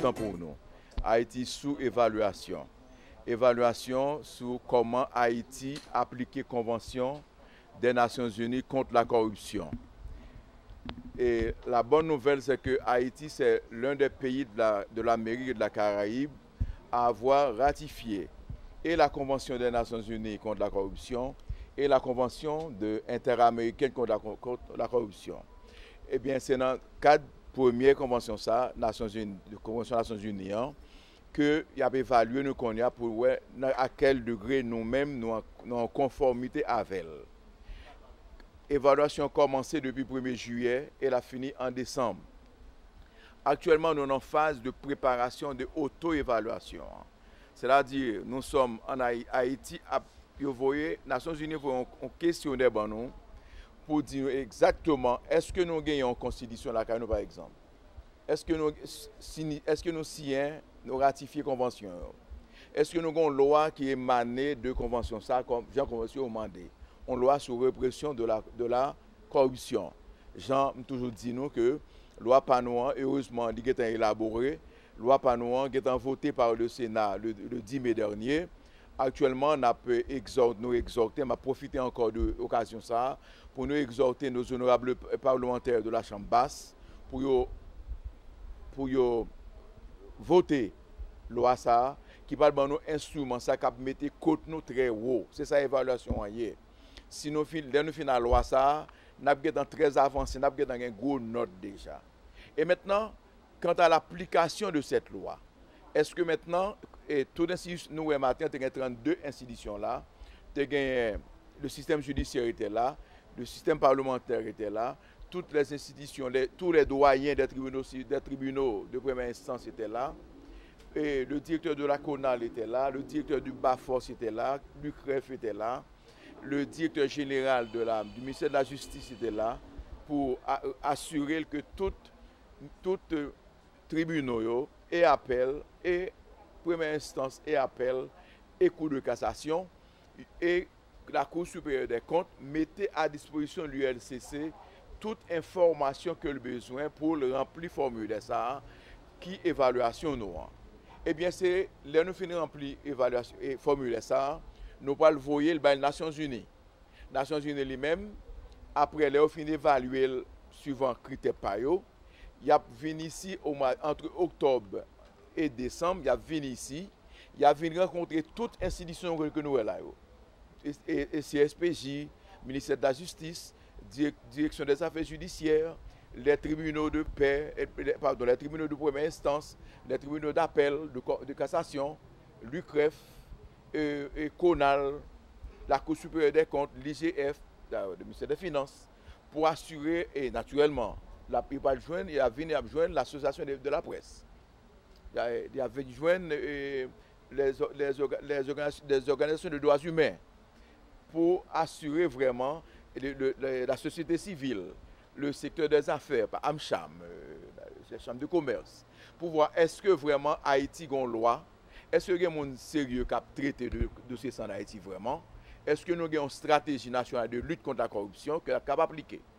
important pour nous. Haïti sous évaluation. Évaluation sur comment Haïti applique Convention des Nations Unies contre la corruption. Et la bonne nouvelle, c'est que Haïti, c'est l'un des pays de l'Amérique et de la Caraïbe à avoir ratifié et la Convention des Nations Unies contre la corruption et la Convention interaméricaine contre la corruption. Eh bien, c'est dans le cadre première convention, Convention des Nations Unies, que y a évalué nous qu'on a pour voir à quel degré nous-mêmes nous en conformité avec elle. Évaluation a commencé depuis le 1er juillet et elle a fini en décembre. Actuellement, nous sommes en phase de préparation de auto-évaluation. C'est-à-dire, nous sommes en Haïti, vous voyez, les Nations Unies vont questionner nous pour dire exactement est-ce que nous gagnons en constitution la CANO par exemple. Est-ce que nous signons, nous ratifions la convention? Est-ce que nous avons une loi qui est émanée de convention, ça, comme Jean Convention demandé? Une loi sur répression de la corruption. Jean toujours dit nous que la loi Panouan, heureusement, elle a été élaborée. La loi Panouan a été votée par le Sénat le 10 mai dernier. Actuellement, nous exhorter, m'a profité encore de l'occasion ça pour nous exhorter nos honorables parlementaires de la Chambre basse pour voter la loi ça qui parle de nos instruments ça qui mettre côte nous très haut. C'est ça l'évaluation hier. Si nous finissons la loi ça, nous avons très avancé, nous avons une grosse note déjà. Et maintenant, quant à l'application de cette loi, est-ce que maintenant, tout nous, matin, il y a 32 institutions là, le système judiciaire était là, le système parlementaire était là, toutes les institutions, tous les doyens des tribunaux de première instance étaient là, et le directeur de la CONAL était là, le directeur du BAFOS était là, l'UCREF était là, le directeur général du ministère de la Justice était là, pour assurer que toutes tribunaux et appel et première instance et appel et cour de cassation et la Cour supérieure des comptes mettait à disposition de l'ULCC toute information que le besoin pour le remplir formulaire ça qui évaluation nous. Eh bien c'est là nous finissons remplir évaluation et formulaire ça nous pas le voyer les Nations Unies. Nations Unies lui-même après les fin d'évaluer suivant critères payo, il a venu ici entre octobre et décembre, il a venu ici, il a venu rencontrer toutes les institutions que nous avons là. Et CSPJ, ministère de la Justice, direction des affaires judiciaires, les tribunaux de paix, pardon, les tribunaux de première instance, les tribunaux d'appel, de cassation, l'UCREF, et CONAL, la Cour supérieure des comptes, l'IGF, le ministère des Finances, pour assurer, et naturellement, il va joindre l'association de la presse. Il va joindre les organisations de droits humains pour assurer vraiment la société civile, le secteur des affaires, par AmCham, la chambre de commerce, pour voir est-ce que vraiment Haïti a une loi, est-ce qu'il y a un monde sérieux qui a traité de dossier en Haïti vraiment, est-ce que nous avons une stratégie nationale de lutte contre la corruption que nous avons appliquée.